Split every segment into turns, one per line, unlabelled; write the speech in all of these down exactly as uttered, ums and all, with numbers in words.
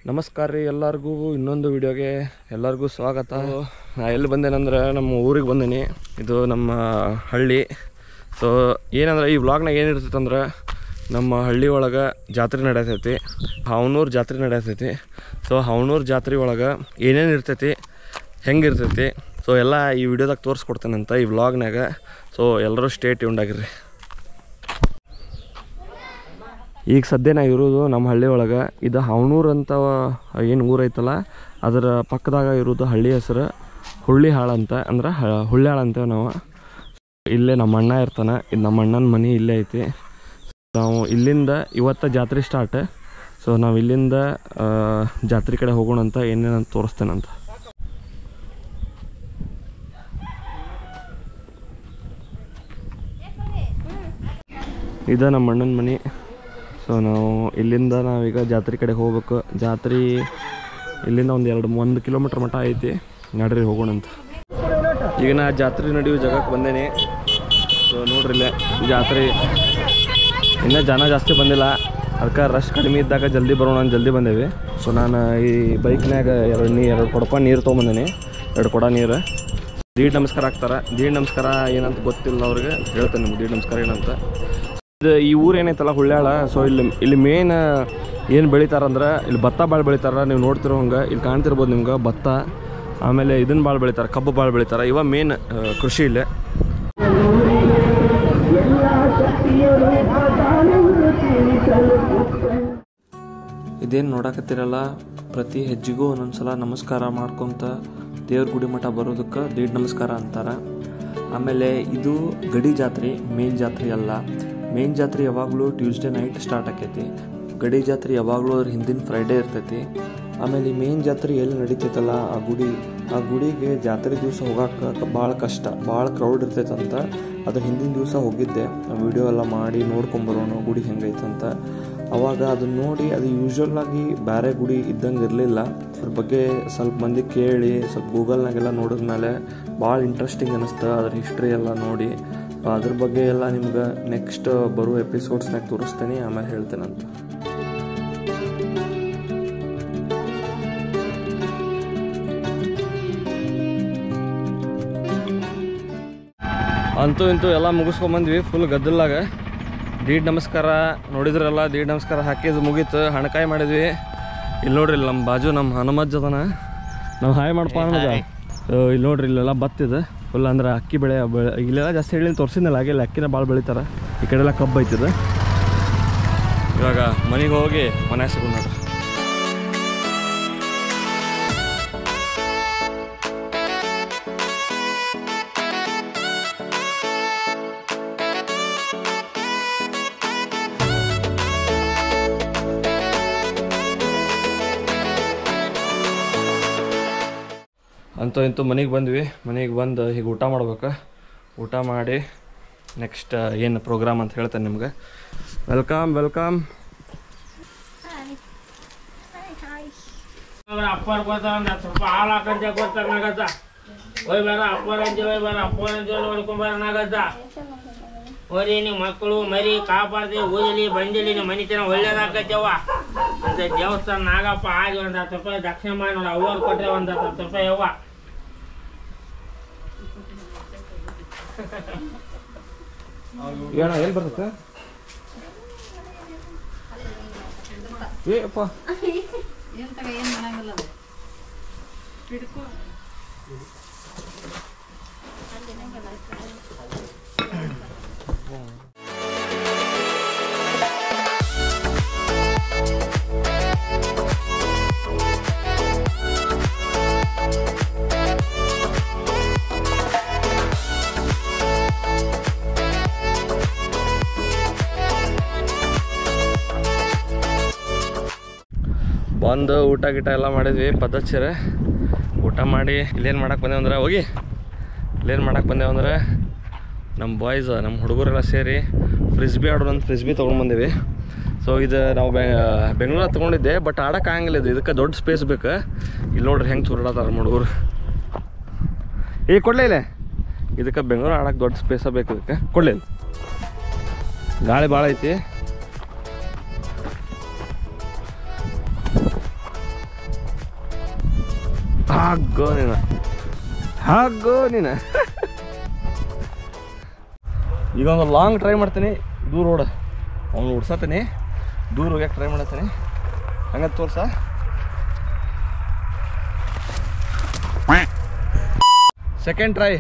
ನಮಸ್ಕಾರ ರೀ ಎಲ್ಲರಿಗೂ ಇನ್ನೊಂದು ವಿಡಿಯೋಗೆ ಎಲ್ಲರಿಗೂ ಸ್ವಾಗತ. ನಾ ಎಲ್ಲಿ ಬಂದೇನಂದ್ರೆ ನಮ್ಮ ಊರಿಗೆ ಬಂದೇನಿ. ಇದು ನಮ್ಮ ಹಳ್ಳಿ. ಸೊ ಏನಂದ್ರೆ ಈ ವ್ಲಾಗ್ನಾಗ ಏನಿರ್ತೈತೆ ಅಂದ್ರೆ ನಮ್ಮ ಹಳ್ಳಿ ಒಳಗೆ ಜಾತ್ರೆ ನಡೆಯತೈತಿ, ಹಾವನೂರು ಜಾತ್ರೆ ನಡೆಯತೈತಿ. ಸೊ ಹಾವನೂರು ಜಾತ್ರೆ ಒಳಗೆ ಏನೇನು ಇರ್ತೈತಿ, ಹೆಂಗೆ ಇರ್ತೈತಿ, ಸೊ ಎಲ್ಲ ಈ ವಿಡಿಯೋದಾಗ ತೋರಿಸ್ಕೊಡ್ತೇನಂತ ಈ ವ್ಲಾಗ್ನಾಗ. ಸೊ ಎಲ್ಲರೂ ಸ್ಟೇ ಟ್ಯೂನ್ಡ್ ಆಗಿರ್ರಿ. ಈಗ ಸದ್ಯ ನಾ ಇರೋದು ನಮ್ಮ ಹಳ್ಳಿ ಒಳಗೆ. ಇದು ಹಾವನೂರು ಅಂತ ಏನು ಊರೈತಲ್ಲ ಅದರ ಪಕ್ಕದಾಗ ಇರೋದು ಹಳ್ಳಿ ಹೆಸರು ಹುಳ್ಳಿಹಾಳು ಅಂತ, ಅಂದ್ರೆ ಹುಳ್ಳಿಹಾಳು ಅಂತೇವೆ ನಾವು. ಇಲ್ಲೇ ನಮ್ಮ ಅಣ್ಣ ಇರ್ತಾನೆ. ಇದು ನಮ್ಮ ಅಣ್ಣನ ಮನೆ ಇಲ್ಲೇ ಐತಿ. ನಾವು ಇಲ್ಲಿಂದ ಇವತ್ತು ಜಾತ್ರೆ ಸ್ಟಾರ್ಟ್. ಸೊ ನಾವು ಇಲ್ಲಿಂದ ಜಾತ್ರೆ ಕಡೆ ಹೋಗೋಣ ಅಂತ ಏನೇನಂತ ತೋರಿಸ್ತೇನಂತ. ಇದು ನಮ್ಮ ಅಣ್ಣನ ಮನೆ. ಸೊ ನಾವು ಇಲ್ಲಿಂದ ನಾವೀಗ ಜಾತ್ರೆ ಕಡೆ ಹೋಗ್ಬೇಕು. ಜಾತ್ರೆ ಇಲ್ಲಿಂದ ಒಂದು ಎರಡು ಒಂದು ಕಿಲೋಮೀಟ್ರ್ ಮಟ್ಟ ಐತಿ. ನಡ್ರಿ ಹೋಗೋಣಂತ. ಈಗ ನಾ ಜಾತ್ರೆ ನಡೆಯೋ ಜಾಗಕ್ಕೆ ಬಂದೇನೆ. ಸೊ ನೋಡ್ರಿ ಇಲ್ಲೇ ಜಾತ್ರೆ ಇನ್ನೂ ಜನ ಜಾಸ್ತಿ ಬಂದಿಲ್ಲ, ಅದಕ್ಕೆ ರಶ್ ಕಡಿಮೆ ಇದ್ದಾಗ ಜಲ್ದಿ ಬರೋಣ ಅಂತ ಜಲ್ದಿ ಬಂದೇವಿ. ಸೊ ನಾನು ಈ ಬೈಕ್ನಾಗ ಎರಡು ನೀ ಎರಡು ಕೊಡಪ ನೀರು ತೊಗೊಂಬಂದೇನೆ, ಎರಡು ಕೊಡ ನೀರು. ದೀಡ್ ನಮಸ್ಕಾರ ಹಾಕ್ತಾರೆ. ದೀಡ್ ನಮಸ್ಕಾರ ಏನಂತ ಗೊತ್ತಿಲ್ಲ ಅವ್ರಿಗೆ, ಹೇಳ್ತೇನೆ ನಿಮ್ಗೆ ದೀಡ್ ನಮಸ್ಕಾರ ಏನಂತ. ಇದು ಈ ಊರು ಏನೈತಲ್ಲ ಹುಳ್ಳ್ಯಾಳ. ಸೊ ಇಲ್ಲಿ ಇಲ್ಲಿ ಮೇನ್ ಏನು ಬೆಳಿತಾರಂದ್ರೆ ಇಲ್ಲಿ ಭತ್ತ ಭಾಳ ಬೆಳಿತಾರೆ. ನೀವು ನೋಡ್ತಿರೋ ಹಂಗೆ ಇಲ್ಲಿ ಕಾಣ್ತಿರ್ಬೋದು ನಿಮ್ಗೆ ಭತ್ತ. ಆಮೇಲೆ ಇದನ್ನು ಭಾಳ ಬೆಳಿತಾರೆ, ಕಬ್ಬು ಭಾಳ ಬೆಳಿತಾರೆ. ಇವ ಮೇನ್ ಕೃಷಿ ಇಲ್ಲೇ. ಇದೇನು ನೋಡಕತ್ತಿರಲ್ಲ, ಪ್ರತಿ ಹೆಜ್ಜೆಗೂ ಒಂದೊಂದ್ಸಲ ನಮಸ್ಕಾರ ಮಾಡ್ಕೊತ ದೇವ್ರ ಗುಡಿ ಮಠ ಬರೋದಕ್ಕೆ ದೀಡ್ ನಮಸ್ಕಾರ ಅಂತಾರೆ. ಆಮೇಲೆ ಇದು ಗಡಿ ಜಾತ್ರೆ, ಮೇನ್ ಜಾತ್ರೆ ಅಲ್ಲ. ಮೇನ್ ಜಾತ್ರೆ ಯಾವಾಗಲೂ ಟ್ಯೂಸ್ಡೇ ನೈಟ್ ಸ್ಟಾರ್ಟ್ ಆಕೈತಿ. ಗಡಿ ಜಾತ್ರೆ ಯಾವಾಗಲೂ ಅದ್ರ ಹಿಂದಿನ ಫ್ರೈಡೇ ಇರ್ತೈತಿ. ಆಮೇಲೆ ಈ ಮೇನ್ ಜಾತ್ರೆ ಎಲ್ಲಿ ನಡೀತೈತಲ್ಲ ಆ ಗುಡಿ, ಆ ಗುಡಿಗೆ ಜಾತ್ರೆ ದಿವಸ ಹೋಗಕ್ಕೆ ಭಾಳ ಕಷ್ಟ, ಭಾಳ ಕ್ರೌಡ್ ಇರ್ತೈತಂತ. ಅದ್ರ ಹಿಂದಿನ ದಿವಸ ಹೋಗಿದ್ದೆ, ವಿಡಿಯೋ ಎಲ್ಲ ಮಾಡಿ ನೋಡ್ಕೊಂಬರೋಣ ಗುಡಿ ಹೆಂಗೈತಂತ. ಅವಾಗ ಅದನ್ನ ನೋಡಿ ಅದು ಯೂಶ್ವಲಾಗಿ ಬೇರೆ ಗುಡಿ ಇದ್ದಂಗೆ ಇರಲಿಲ್ಲ. ಅದ್ರ ಬಗ್ಗೆ ಸ್ವಲ್ಪ ಮಂದಿ ಕೇಳಿ ಸ್ವಲ್ಪ ಗೂಗಲ್ನಾಗೆಲ್ಲ ನೋಡಿದ್ಮೇಲೆ ಭಾಳ ಇಂಟ್ರೆಸ್ಟಿಂಗ್ ಅನ್ನಿಸ್ತು. ಅದ್ರ ಹಿಸ್ಟ್ರಿ ಎಲ್ಲ ನೋಡಿ ಅದ್ರ ಬಗ್ಗೆ ಎಲ್ಲ ನಿಮ್ಗೆ ನೆಕ್ಸ್ಟ್ ಬರೋ ಎಪಿಸೋಡ್ಸ್ನಾಗ ತೋರಿಸ್ತೇನೆ, ಆಮೇಲೆ ಹೇಳ್ತೇನಂತ. ಅಂತೂ ಇಂತೂ ಎಲ್ಲ ಮುಗಿಸ್ಕೊಂಬಂದ್ವಿ ಫುಲ್ ಗದ್ದಲಾಗ. ದೀಡ್ ನಮಸ್ಕಾರ ನೋಡಿದ್ರಲ್ಲ, ದೀಡ್ ನಮಸ್ಕಾರ ಹಾಕಿದ್ದು ಮುಗೀತು. ಹಣಕಾಯಿ ಮಾಡಿದ್ವಿ. ಇಲ್ಲಿ ನೋಡ್ರಿ, ಇಲ್ಲಿ ನಮ್ಮ ಬಾಜು ನಮ್ಮ ಹನುಮಜ್ಜ ಅದನ. ನಾವು ಹಾಯ್ ಮಾಡಪ್ಪ ಹನುಮಜ್ಜ. ಇಲ್ಲಿ ನೋಡ್ರಿ, ಇಲ್ಲೆಲ್ಲ ಬತ್ತಿದೆ ಫುಲ್, ಅಂದ್ರೆ ಅಕ್ಕಿ ಬೆಳೆ ಬೆಳೆ ಇಲ್ಲೆಲ್ಲ ಜಾಸ್ತಿ ಹೇಳಿ ತೋರಿಸಿದ್ನಲ್ಲ, ಹಾಗೆ ಇಲ್ಲಿ ಅಕ್ಕಿನ ಭಾಳ ಬೆಳಿತಾರೆ. ಈ ಕಡೆ ಎಲ್ಲ ಕಬ್ಬು ಐತಿದೆ. ಇವಾಗ ಮನೆಗೆ ಹೋಗಿ ಮನೆ ಸಿಗೋದು ನೋಡ್ರಿ. ಅಂತೂ ಇಂತೂ ಮನೆಗೆ ಬಂದ್ವಿ. ಮನೆಗೆ ಬಂದು ಹೀಗೆ ಊಟ ಮಾಡ್ಬೇಕು. ಊಟ ಮಾಡಿ ನೆಕ್ಸ್ಟ್ ಏನು ಪ್ರೋಗ್ರಾಮ್ ಅಂತ ಹೇಳ್ತೇನೆ ನಿಮ್ಗೆ. Welcome welcome.
ಅಪ್ಪರ್ ಗೊತ್ತ ಸ್ವಲ್ಪ ಹಾಲು ಹಾಕಂತ ಗೊತ್ತಾಗತ್ತ. ಹೋಯ್ ಬೇಡ ಅಪ್ಪರ್ ಅಂಜಿ, ಹೋಯ್ ಬೇಡ ಅಪ್ಪರ್ ಅಂಜಿ ನೋಡ್ಕೊಂಬರನಾಗತ್ತ. ಹೋರಿ ನೀವು ಮಕ್ಕಳು ಮರಿ ಕಾಪಾಡ್ದೆ ಓದಲಿ ಬಂದಿಲಿ ನಿಮ್ಮ ಮನಿತನ ಒಳ್ಳೇದಾಕತ್ತವ ಅಂತ ದೇವಸ್ಥಾನ ನಾಗಪ್ಪ ಆಗಿ ಒಂದು ಹತ್ತು ರೂಪಾಯಿ ದಕ್ಷಿಣ ಮಾಡಿ ನೋಡಿ. ಅವ್ರು ಕೊಟ್ಟರೆ ಒಂದು ಹತ್ತು ರೂಪಾಯಿ ಅವ್ವ.
ಏನ ಎಲ್ಲಿ ಬರ್ತಕ್ಕ ಏ ಅಪ್ಪ ಬಂದು ಊಟ ಗಿಟ ಎಲ್ಲ ಮಾಡಿದ್ವಿ ಪದ್ಧತಿರೆ. ಊಟ ಮಾಡಿ ಇಲ್ಲೇನು ಮಾಡಕ್ಕೆ ಬಂದೇವು ಅಂದ್ರೆ ಹೋಗಿ ಇಲ್ಲೇನು ಮಾಡಕ್ಕೆ ಬಂದೇವು ಅಂದ್ರೆ ನಮ್ಮ ಬಾಯ್ಸ್ ನಮ್ಮ ಹುಡುಗರೆಲ್ಲ ಸೇರಿ ಫ್ರಿಸ್ಬಿ ಆಡೋಣಂತ ಫ್ರಿಸ್ಬಿ ತೊಗೊಂಡ್ಬಂದೀವಿ. ಸೊ ಇದು ನಾವು ಬೆಂಗಳೂರಾಗ ತೊಗೊಂಡಿದ್ದೆ, ಬಟ್ ಆಡೋಕೆ ಆಗಂಗಿಲ್ಲ. ಇದು ಇದಕ್ಕೆ ದೊಡ್ಡ ಸ್ಪೇಸ್ ಬೇಕು. ಇಲ್ಲಿ ನೋಡ್ರಿ ಹೆಂಗೆ ಚೂರಾಡತ್ತಾರ ಹುಡುಗರು. ಈಗ ಕೊಡಲೇ ಇಲ್ಲ, ಇದಕ್ಕೆ ಬೆಂಗಳೂರು ಆಡೋಕೆ ದೊಡ್ಡ ಸ್ಪೇಸ ಬೇಕು. ಇದಕ್ಕೆ ಕೊಡಲಿ. ಗಾಳಿ ಭಾಳ ಐತಿ. ಹಾಗೋ ನೀನು ಹಾಗೋ ನೀನು ಈಗ ಒಂದು ಲಾಂಗ್ ಟ್ರೈ ಮಾಡ್ತೀನಿ ದೂರ ಓಡ ಅವ್ನು ಉಡ್ಸತ್ತೀನಿ ದೂರ ಹೋಗ್ಯಾಕೆ ಟ್ರೈ ಮಾಡತ್ತೀನಿ ಹಂಗಂತ ತೋರ್ಸ ಸೆಕೆಂಡ್ ಟ್ರೈ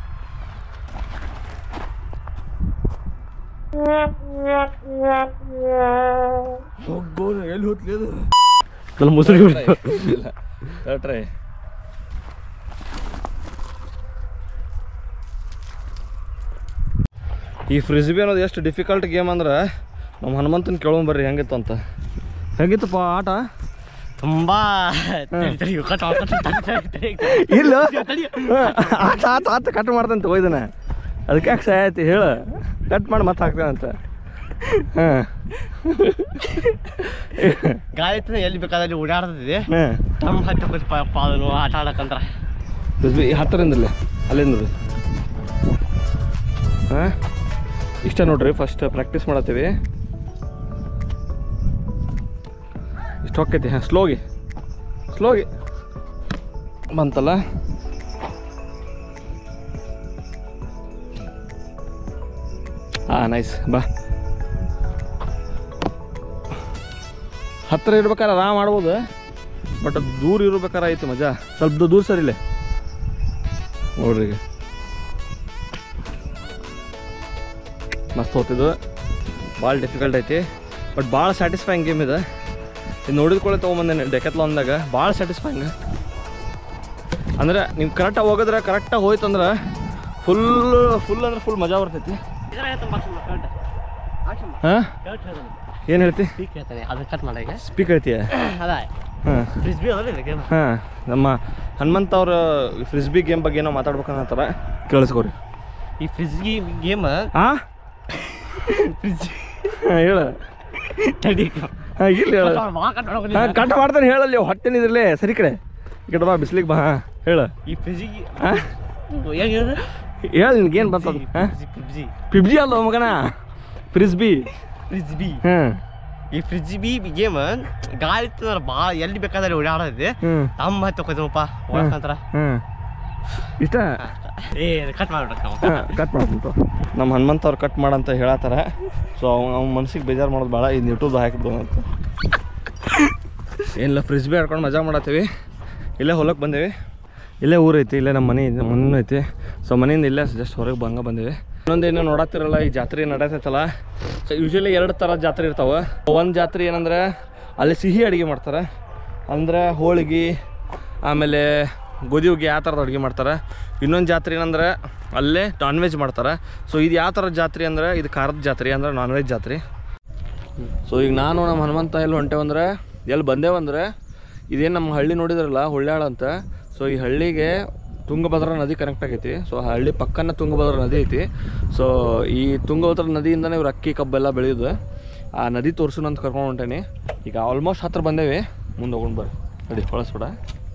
ಎಲ್ಲಿ ಹೋಗ್ಲಿ ಅದು ನನ್ನ ಮುಸುರಿ ಟ್ರೈ ಈ ಫ್ರಿಸ್ಬಿ ಅನ್ನೋದು ಎಷ್ಟು ಡಿಫಿಕಲ್ಟ್ ಗೇಮ್ ಅಂದ್ರೆ ನಮ್ಮ ಹನುಮಂತನ ಕೇಳೋಂಬರ್ರಿ ಹೆಂಗಿತ್ತು ಅಂತ ಹೆಂಗಿತ್ತಪ್ಪ ಆಟ
ತುಂಬ
ಇಲ್ಲ ಆತ ಆತ ಆತ ಕಟ್ ಮಾಡ್ತಂತ ಹೋಯ್ದನ ಅದಕ್ಕೆ ಯಾಕೆ ಸಹಾಯ ಆಯ್ತು ಹೇಳು ಕಟ್ ಮಾಡಿ ಮತ್ತೆ ಹಾಕ್ತೇನೆ ಅಂತ ಹಾಂ
ಗಾಳಿ ಎಲ್ಲಿ ಬೇಕಾದಲ್ಲಿ ಓಡಾಡ್ತಿದ್ದೆ
ಹಾಂ
ತಮ್ಮ ಹತ್ತು ಪಾದನು ಆಟ ಆಡಕ್ಕಂತ
ಫ್ರಿಸ್ಬಿ ಹತ್ತರಿಂದಲೇ ಅಲ್ಲಿಂದ ನೋಡ್ರಿ ಹಾಂ ಇಷ್ಟ ನೋಡ್ರಿ ಫಸ್ಟ್ ಪ್ರಾಕ್ಟೀಸ್ ಮಾಡತ್ತೀವಿ ಇಷ್ಟು ಹೋಗ್ತೈತಿ ಹಾಂ ಸ್ಲೋಗಿ ಸ್ಲೋಗಿ ಬಂತಲ್ಲ ಹಾಂ ನೈಸ್ ಬಾ ಹತ್ತಿರ ಇರ್ಬೇಕಾದ್ರೆ ಆರಾಮ್ ಮಾಡ್ಬೋದು ಬಟ್ ಅದು ದೂರ ಇರ್ಬೇಕಾರೆ ಐತಿ ಮಜಾ ಸ್ವಲ್ಪ ದೂರ ಸರಿಲೆ ನೋಡ್ರಿ ಈಗ ಮಸ್ತ್ ಹೋಗ್ತಿದ್ದು ಭಾಳ ಡಿಫಿಕಲ್ಟ್ ಐತಿ ಬಟ್ ಭಾಳ ಸ್ಯಾಟಿಸ್ಫೈಯಿಂಗ್ ಗೇಮ್ ಇದೆ ಇದು ನೋಡಿದ್ಕೊಳ್ಳೆ ತೊಗೊಂಬಂದೇನೆ ಡೆಕೆತ್ಲಾನ್ದಾಗ ಭಾಳ ಸ್ಯಾಟಿಸ್ಫೈಯಿಂಗ್ ಅಂದ್ರೆ ನೀವು ಕರೆಕ್ಟಾಗಿ ಹೋಗಿದ್ರೆ ಕರೆಕ್ಟಾಗಿ ಹೋಯ್ತಂದ್ರೆ ಫುಲ್ ಫುಲ್ ಅಂದ್ರೆ ಫುಲ್ ಮಜಾ ಬರ್ತೈತಿ ಹಾಂ ಏನು ಹೇಳ್ತಿ ಸ್ಪೀಕ್ ಹೇಳ್ತೀಯ ಹಾಂ ಹಾಂ ನಮ್ಮ ಹನುಮಂತ ಅವ್ರ ಫ್ರಿಸ್ಬಿ ಗೇಮ್ ಬಗ್ಗೆ ಏನೋ ಮಾತಾಡ್ಬೇಕನ್ನತ್ತಾರ ಕೇಳಿಸ್ಕೋರಿ
ಈ ಫ್ರಿಸ್ಬಿ ಗೇಮ್
ಹಾಂ ಹಾಂ ಹೇಳ ಹಾಂ ಇಲ್ಲ ಹೇಳ ಹಾಂ ಕಟ್ ಮಾಡ್ತಾನೆ ಹೇಳಲ್ಲಿ ಹೊಟ್ಟೆನ ಇದ್ರಲ್ಲೇ ಸರಿ ಕಡೆ ಈ ಕಡೆ ಬಾ ಬಿಸ್ಲಿಗೆ ಬಾ ಹಾಂ ಹೇಳ
ಈ ಫ್ರಿಜ್ಜಿಗೆ
ಹಾಂ
ಹೆಂಗೆ ಹೇಳಿದ್ರೆ
ಹೇಳ ನಿನ್ಗೇನು ಬರ್ತದ ಹಾಂ
ಫ್ರಿಜ್ಜಿ
ಪಿಬ್ಜಿ ಅಲ್ಲ ಮಗನ ಫ್ರಿಸ್ಬಿ
ಫ್ರಿಜ್ಬಿ
ಹಾಂ
ಈ ಫ್ರಿಜ್ಬಿ ಗೇಮ್ ಗಾಳಿ ಇತ್ತಂದ್ರೆ ಭಾಳ ಎಲ್ಲಿ ಬೇಕಾದ್ರೆ ಓಡಾಡೋದಿದೆ
ಹ್ಞೂ
ತಮ್ಮ ಹತ್ತು ಹೋಗೋದಪ್ಪ ಓಡಾಡ್ಕಂತಾರ
ಹ್ಞೂ ಇಷ್ಟ
ಏ ಕಟ್ ಮಾಡ್ಬಿಟ್ಟ
ಹಾಂ ಕಟ್ ಮಾಡ್ತೀನಿ ನಮ್ಮ ಹನುಮಂತ ಅವ್ರು ಕಟ್ ಮಾಡಂತ ಹೇಳತ್ತಾರ ಸೊ ಅವ್ನ ಅವ್ನ ಮನ್ಸಿಗೆ ಬೇಜಾರು ಮಾಡೋದು ಭಾಳ ಇದು ಯೂಟ್ಯೂಬ್ ಹಾಕಿಬಿಡೋಣ ಅಂತ ಏನಿಲ್ಲ ಫ್ರಿಸ್ಬಿ ಆಡ್ಕೊಂಡು ಮಜಾ ಮಾಡತ್ತೀವಿ ಇಲ್ಲೇ ಹೊಲಕ್ಕೆ ಬಂದೇವಿ ಇಲ್ಲೇ ಊರು ಐತಿ ಇಲ್ಲೇ ನಮ್ಮ ಮನೆ ಮನೆ ಐತಿ ಸೊ ಮನೆಯಿಂದ ಇಲ್ಲೇ ಜಸ್ಟ್ ಹೊರಗೆ ಬಂಗ ಬಂದೇವಿ ಇನ್ನೊಂದು ಏನೋ ನೋಡತ್ತಿರಲ್ಲ ಈ ಜಾತ್ರೆ ನಡೀತೈತಲ್ಲ ಸೊ ಯೂಶ್ವಲಿ ಎರಡು ಥರ ಜಾತ್ರೆ ಇರ್ತಾವೆ ಒಂದು ಜಾತ್ರೆ ಏನಂದ್ರೆ ಅಲ್ಲಿ ಸಿಹಿ ಅಡುಗೆ ಮಾಡ್ತಾರೆ ಅಂದರೆ ಹೋಳಿಗೆ ಆಮೇಲೆ ಗೋಧಿ ಹುಗ್ಗಿ ಆ ಥರದ ಅಡುಗೆ ಮಾಡ್ತಾರೆ ಇನ್ನೊಂದು ಜಾತ್ರೆ ಏನಂದ್ರೆ ಅಲ್ಲೇ ನಾನ್ ವೆಜ್ ಮಾಡ್ತಾರೆ ಸೊ ಇದು ಯಾವ ಥರದ ಜಾತ್ರೆ ಅಂದರೆ ಇದು ಖಾರದ ಜಾತ್ರೆ ಅಂದ್ರೆ ನಾನ್ ವೆಜ್ ಜಾತ್ರೆ ಸೊ ಈಗ ನಾನು ನಮ್ಮ ಹನುಮಂತ ಎಲ್ಲಿ ಹೊಂಟೇವಂದ್ರೆ ಎಲ್ಲಿ ಬಂದೇವಂದ್ರೆ ಇದೇನು ನಮ್ಮ ಹಳ್ಳಿ ನೋಡಿದ್ರಲ್ಲ ಹುಳ್ಳ್ಯಾಳ ಅಂತ ಸೊ ಈ ಹಳ್ಳಿಗೆ ತುಂಗಭದ್ರಾ ನದಿ ಕನೆಕ್ಟ್ ಆಗೈತಿ ಸೊ ಆ ಹಳ್ಳಿ ಪಕ್ಕನ ತುಂಗಭದ್ರಾ ನದಿ ಐತಿ ಸೊ ಈ ತುಂಗಭದ್ರಾ ನದಿಯಿಂದನೇ ಇವ್ರು ಅಕ್ಕಿ ಕಬ್ಬೆಲ್ಲ ಬೆಳೆಯೋದು ಆ ನದಿ ತೋರಿಸೋಣ ಅಂತ ಕರ್ಕೊಂಡು ಹೊಂಟೇನಿ ಈಗ ಆಲ್ಮೋಸ್ಟ್ ಹತ್ರ ಬಂದೇವಿ ಮುಂದೆ ಹೋಗೊಂಡು ಬರ್ರಿ ನಡಿ ಕಳಿಸ್ಬಿಡ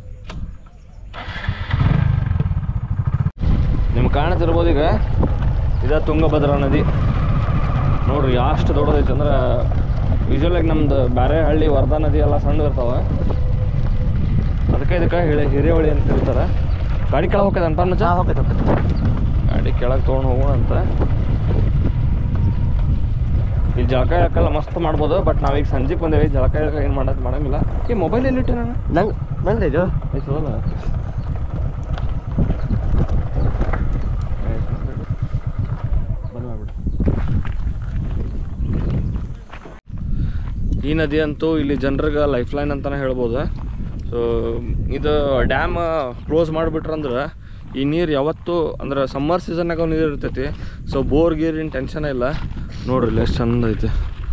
ನಿಮ್ಗೆ ಕಾಣತಿರ್ಬೋದು ಈಗ ಇದ ತುಂಗಭದ್ರಾ ನದಿ ನೋಡ್ರಿ ಎಷ್ಟು ದೊಡ್ಡದೈತೆ ಅಂದ್ರೆ ಯೂಶ್ವಲಾಗಿ ನಮ್ದು ಬೇರೆ ಹಳ್ಳಿ ವರ್ಧಾ ನದಿ ಎಲ್ಲ ಸಣ್ಣ ಇರ್ತಾವೆ ಅದಕ್ಕೆ ಇದಕ್ಕೆ ಹೇಳಿ ಹಿರೇಹೊಳಿ ಅಂತ ಕರೀತಾರೆ ಗಾಡಿ ಕೆಳಗೆ ಹೋಗ್ತದೆ ಅಂತ ಮಚ್ಚ
ಹೋಗ್ತೈತೆ
ಗಾಡಿ ಕೆಳಗೆ ತೊಗೊಂಡು ಹೋಗೋಣ ಅಂತ ಇಲ್ಲಿ ಜಳಕ ಇಳಕೆಲ್ಲ ಮಸ್ತ್ ಮಾಡ್ಬೋದು ಬಟ್ ನಾವೀಗ ಸಂಜೆಗೆ ಬಂದೇವಿ ಜಳಕ ಇಳಕ ಏನು ಮಾಡೋದು ಮಾಡೋಂಗಿಲ್ಲ ಈ ಮೊಬೈಲ್ ಎಲ್ಲಿಟ್ಟೆ ನಾನು
ನಂಗೆ ನಂಗೆ ಇದು
ಆಯ್ತಲ್ಲ ಬಂದು ಮಾಡ್ಬಿಡು ಈ ನದಿ ಅಂತೂ ಇಲ್ಲಿ ಜನರಿಗೆ ಲೈಫ್ ಲೈನ್ ಅಂತಲೇ ಹೇಳ್ಬೋದು ಸೊ ಇದು ಡ್ಯಾಮ್ ಕ್ಲೋಸ್ ಮಾಡಿಬಿಟ್ರಂದ್ರೆ ಈ ನೀರು ಯಾವತ್ತೂ ಅಂದ್ರೆ ಸಮ್ಮರ್ ಸೀಸನ್ನಾಗ ನೀರು ಇರ್ತೈತಿ ಸೊ ಬೋರ್ ಗೀರಿನ ಟೆನ್ಷನೇ ಇಲ್ಲ ನೋಡ್ರಿ ಇಲ್ಲಿ ಎಷ್ಟು ಚಂದ ಐತೆ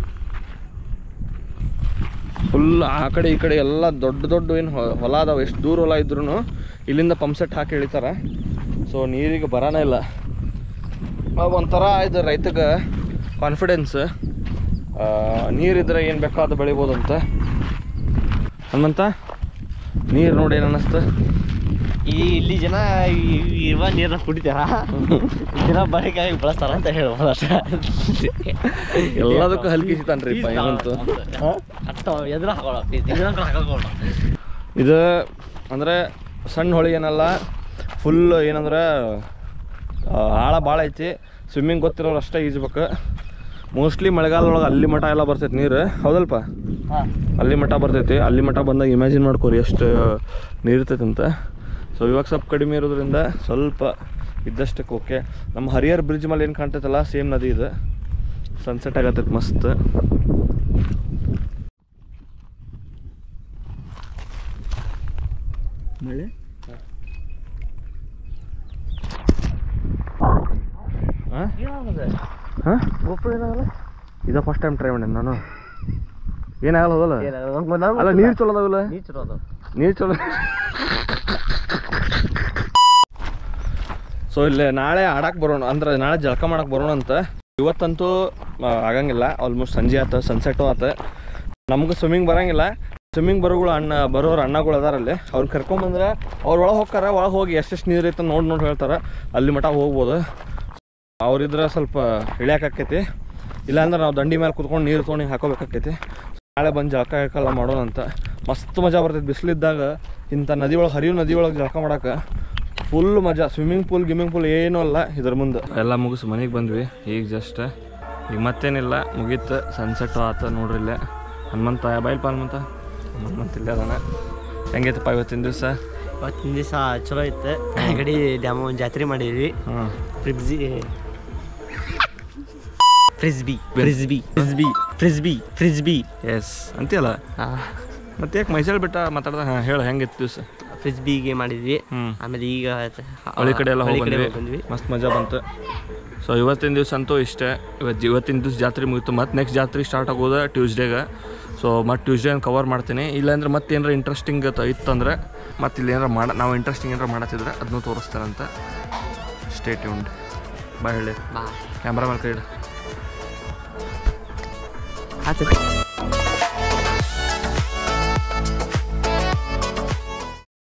ಫುಲ್ ಆ ಕಡೆ ಈ ಕಡೆ ಎಲ್ಲ ದೊಡ್ಡ ದೊಡ್ಡ ಏನು ಹೊಲ ಅದಾವೆ ಎಷ್ಟು ದೂರ ಹೊಲ ಇದ್ರೂ ಇಲ್ಲಿಂದ ಪಂಪ್ ಸೆಟ್ ಹಾಕಿ ಇಳಿತಾರೆ ಸೊ ನೀರಿಗೆ ಬರೋನೇ ಇಲ್ಲ ಒಂಥರ ಇದು ರೈತಗೆ ಕಾನ್ಫಿಡೆನ್ಸ್ ನೀರಿದ್ರೆ ಏನು ಬೇಕೋ ಅದು ಬೆಳಿಬೋದು ಅಂತ ಹನುಮಂತ ನೀರು ನೋಡಿ ಏನು ಅನ್ನಿಸ್ತು
ಈ ಇಲ್ಲಿ ಜನ ಇರುವ ನೀರನ್ನ ಕುಡಿತಾರ ಜನ ಬಳಿಕಾಗಿ ಬಳಸ್ತಾರ ಅಂತ ಹೇಳ್ಬೋದು ಅಷ್ಟೇ
ಎಲ್ಲದಕ್ಕೂ ಹಲ್ಕಿಸಿತಾನ್ರಿ ಇವಂತು
ಎದುರು ಹಾಕೊಳ್ಳ ಹಾಕೋಣ
ಇದು ಅಂದರೆ ಸಣ್ಣ ಹೊಳಿ ಏನಲ್ಲ, ಫುಲ್ ಏನಂದ್ರೆ ಆಳ ಭಾಳ ಐತಿ. ಸ್ವಿಮ್ಮಿಂಗ್ ಗೊತ್ತಿರೋರು ಅಷ್ಟೇ ಈಜ್ಬೇಕು. ಮೋಸ್ಟ್ಲಿ ಮಳೆಗಾಲದೊಳಗೆ ಅಲ್ಲಿ ಮಠ ಎಲ್ಲ ಬರ್ತೈತಿ ನೀರು, ಹೌದಲ್ಪ? ಅಲ್ಲಿ ಮಠ ಬರ್ತೈತಿ. ಅಲ್ಲಿ ಮಠ ಬಂದಾಗ ಇಮ್ಯಾಜಿನ್ ಮಾಡ್ಕೋರಿ ಎಷ್ಟು ನೀರು ಇರ್ತೈತೆ ಅಂತ. ಸೊ ಇವಾಗ ಸ್ವಲ್ಪ ಕಡಿಮೆ ಇರೋದ್ರಿಂದ ಸ್ವಲ್ಪ ಇದ್ದಷ್ಟಕ್ಕೆ ಓಕೆ. ನಮ್ಮ ಹರಿಹರ್ ಬ್ರಿಡ್ಜ್ ಮೇಲೆ ಏನು ಕಾಣ್ತೈತಲ್ಲ, ಸೇಮ್ ನದಿ ಇದೆ. ಸನ್ಸೆಟ್ ಆಗತ್ತೈತೆ ಮಸ್ತ್. ಮಳೆ ಹಾಂ ಏನಾಗಲ್ಲ. ಇದ ಫಸ್ಟ್ ಟೈಮ್ ಟ್ರೈ ಮಾಡಿ ನಾನು. ಏನಾಗಲ್ಲ ಹೋದಲ್ಲ. ಅಲ್ಲ ನೀರು ಚಲೋ ಅದಾವಿಲ್ಲ, ನೀರು ಚಲೋ ಅದಾವ, ನೀರು ಚಲೋ. ಸೊ ಇಲ್ಲಿ ನಾಳೆ ಆಡಕ್ಕೆ ಬರೋಣ, ಅಂದ್ರೆ ನಾಳೆ ಜಳಕ ಮಾಡಕ್ಕೆ ಬರೋಣ ಅಂತ. ಇವತ್ತಂತೂ ಆಗಂಗಿಲ್ಲ, ಆಲ್ಮೋಸ್ಟ್ ಸಂಜೆ ಆತ, ಸನ್ಸೆಟು ಆತ. ನಮ್ಗೆ ಸ್ವಿಮ್ಮಿಂಗ್ ಬರೋಂಗಿಲ್ಲ. ಸ್ವಿಮ್ಮಿಂಗ್ ಬರೋಗಳು ಅಣ್ಣ ಬರೋರು ಅಣ್ಣಗಳು ಅದಾರಲ್ಲಿ, ಅವ್ರು ಕರ್ಕೊಂಬಂದ್ರೆ ಅವ್ರು ಒಳಗೆ ಹೋಗ್ತಾರೆ. ಒಳಗೆ ಹೋಗಿ ಎಷ್ಟೆಷ್ಟು ನೀರು ಐತೆ ನೋಡಿ ನೋಡಿ ಹೇಳ್ತಾರೆ. ಅಲ್ಲಿ ಮಟ್ಟ ಹೋಗ್ಬೋದು. ಅವ್ರಿದ್ರೆ ಸ್ವಲ್ಪ ಇಳಿಯೋಕ್ಕಾಕೈತಿ, ಇಲ್ಲಾಂದ್ರೆ ನಾವು ದಂಡಿ ಮೇಲೆ ಕುತ್ಕೊಂಡು ನೀರು ತೊಗೊಂಡು ಹಾಕೋಬೇಕಾಕೈತಿ. ನಾಳೆ ಬಂದು ಜಳಕ ಗಿಳಕ ಮಾಡೋಣ ಅಂತ. ಮಸ್ತ್ ಮಜಾ ಬರ್ತೈತೆ ಬಿಸಿಲಿದ್ದಾಗ. ಇಂಥ ನದಿ ಒಳಗೆ, ಹರಿಯೋ ನದಿ ಒಳಗೆ ಜಳಕ ಮಾಡೋಕೆ ಫುಲ್ ಮಜಾ. ಸ್ವಿಮ್ಮಿಂಗ್ ಪೂಲ್ ಗಿಮ್ಮಿಂಗ್ ಪೂಲ್ ಏನೂ ಅಲ್ಲ ಇದ್ರ ಮುಂದೆ. ಎಲ್ಲ ಮುಗಿಸಿ ಮನೆಗೆ ಬಂದ್ವಿ ಈಗ ಜಸ್ಟ್. ಈಗ ಮತ್ತೇನಿಲ್ಲ, ಮುಗೀತು. ಸನ್ಸೆಟ್ಟು ಆತ ನೋಡ್ರಿ ಇಲ್ಲೇ. ಹನುಮಂತ ಬಾಯಿಲ್ಪ ಹನುಮಂತ ಹನುಮಂತ ಇಲ್ಲೇ ಅದಾನ. ಹೆಂಗೈತಪ್ಪ ಇವತ್ತಿನ ದಿವಸ?
ಇವತ್ತಿನ ದಿವಸ ಚಲೋ ಇತ್ತು. ಗಡಿ ಡ್ಯಾಮ್ ಒಂದು ಜಾತ್ರೆ ಮಾಡಿದ್ವಿ.
ಹಾಂ
ಫ್ರಿಬ್ಜಿ ಫ್ರಿಸ್ಬಿ ಫ್ರಿಸ್ಬಿ ಫ್ರಿಸ್ಬಿ ಫ್ರಿಸ್ಬಿ ಫ್ರಿಸ್ಬಿ
ಎಸ್ ಅಂತೀಯಲ್ಲ.
ಹಾಂ,
ಮತ್ತೆ ಯಾಕೆ ಮೈಸೂರು ಬಿಟ್ಟ ಮಾತಾಡ್ದ? ಹಾಂ ಹೇಳು, ಹೆಂಗಿತ್ತು ದಿವಸ?
ಫ್ರಿಸ್ಬಿಗೆ ಮಾಡಿದ್ವಿ.
ಹ್ಞೂ,
ಆಮೇಲೆ ಈಗ
ಹಳ್ಳಿ ಕಡೆ ಎಲ್ಲ ಹೋಗಿ
ಬಂದ್ವಿ.
ಬಂದ್ವಿ. ಮಸ್ತ್ ಮಜಾ ಬಂತು. ಸೊ ಇವತ್ತಿನ ದಿವಸ ಅಂತೂ ಇಷ್ಟೇ. ಇವತ್ತು ಇವತ್ತಿನ ದಿವಸ ಜಾತ್ರೆ ಮುಗಿತು. ಮತ್ತು ನೆಕ್ಸ್ಟ್ ಜಾತ್ರೆ ಸ್ಟಾರ್ಟ್ ಆಗೋದು ಟ್ಯೂಸ್ಡೇಗೆ. ಸೊ ಮತ್ತು ಟ್ಯೂಸ್ಡೇನ ಕವರ್ ಮಾಡ್ತೀನಿ. ಇಲ್ಲಾಂದ್ರೆ ಮತ್ತೆ ಏನಾರ ಇಂಟ್ರೆಸ್ಟಿಂಗ್ ಇತ್ತಂದ್ರೆ ಮತ್ತೆ ಇಲ್ಲಿ ಏನಾರ ಮಾಡ ನಾವು ಇಂಟ್ರೆಸ್ಟಿಂಗ್ ಏನಾರ ಮಾಡತ್ತಿದ್ರೆ ಅದನ್ನೂ ತೋರಿಸ್ತಾರಂತ. Stay tuned. ಬಾಯ್ ಹೇಳಿ.
ಬಾ
ಕ್ಯಾಮ್ರಾ ಮೇಲೆ ಕೈ ಇಡು.
ಆಯ್ತು.